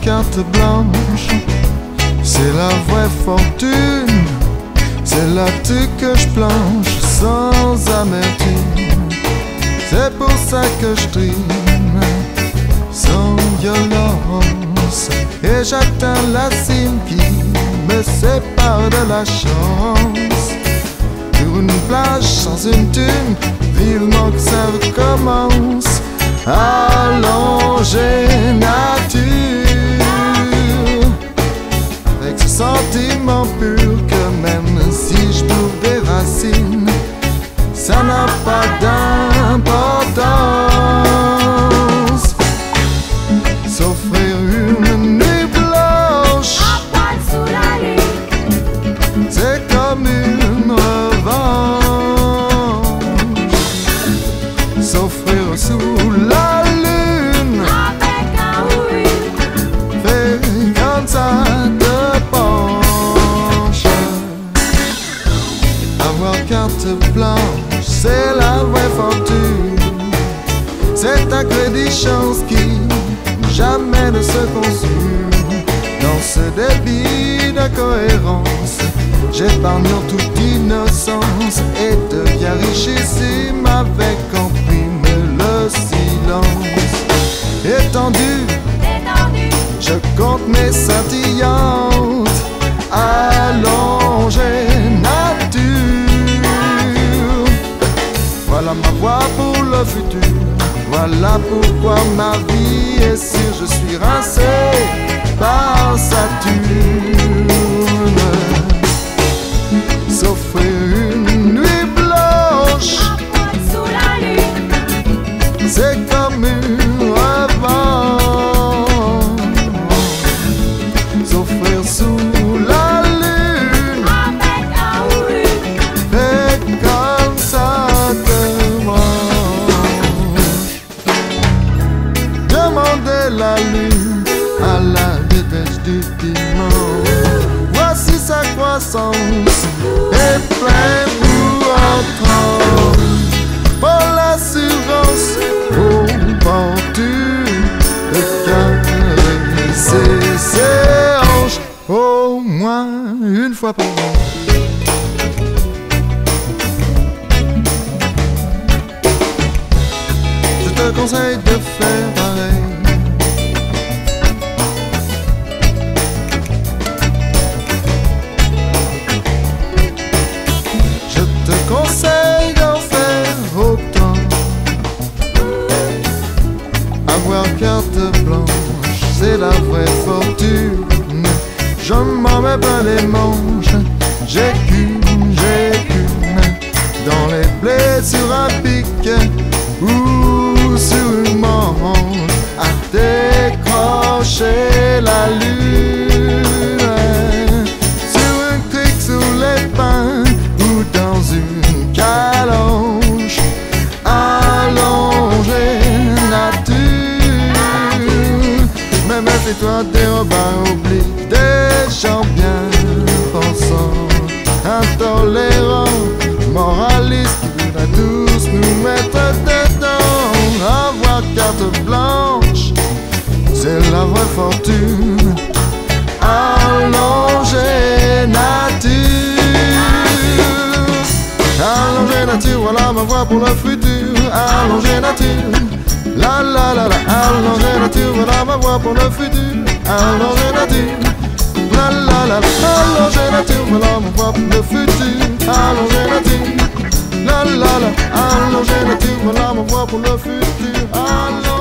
carte blanche, c'est la vraie fortune. C'est là-dessus que je planche sans amertume. C'est pour ça que je trime sans violence. Et j'atteins la cime qui me sépare de la chance. Sur une plage sans une thune, vivement que ça recommence. Allongé nature, avec ce sentiment pur que même si je bourre des racines, ça n'a pas d'importance. S'offrir une nuit blanche, à poil sous la lune, c'est comme une revanche. S'offrir sous la lune, avec un ou une, fait comme ça te penche. Avoir carte blanche, c'est la vraie fortune. C'est un crédit chance qui jamais ne se consume. Dans ce débit d'incohérence, j'épargne en toute innocence et deviens richissime avec en prime le silence. Étendu, détendu, je compte mes scintillantes, allongées nature. Voilà ma voie pour le futur. Voilà pourquoi ma vie est sûre. Je suis rincé par Saturne. S'offrir une nuit blanche, à poil sous la lune, c'est comme une revanche. S'offrir sous la lune, avec un ou une, et comme ça te mange. Demandez la lune à la dépêche du dimanche. Voici sa croissance et plein pour entendre. Pour l'assurance, au portu de caresser ses hanches au moins une fois par an. Je te conseille de faire pareil. Je te conseille d'en faire autant. Avoir carte blanche, c'est la vraie fortune. Je m'en mets pas les manches, j'écume dans les blés sur un pic ou sur une manche à décrocher la lune. Sur une crique sous les pins ou dans une calanche, allongé nature. Mais méfie-toi des robins obliques, des gens bien pensants, intolérants, moralistes qui voudraient tous nous mettre dedans. Avoir carte blanche, c'est la vraie fortune. Allongé nature, allongé nature, voilà ma voix pour le futur. Allongé nature, la la la la, allongé nature, voilà ma voix pour le futur. Allongé nature, la la la la, allongé nature, voilà ma voix pour le futur. Allongé nature, la la la, allongé nature, voilà ma voix pour le futur. Allongé